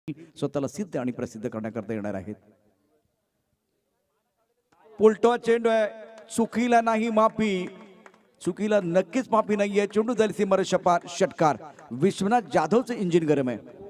स्वतःला सिद्ध आणि प्रसिद्ध करण्याकरता येणार आहेत। पुलटो चेंडू आहे, चुकीला नाही माफी, चुकीला नक्कीच माफी नाहीये। चेंडू जाईल सीमारेषेपार, षटकार। विश्वनाथ जाधवचं इंजिन गरम आहे।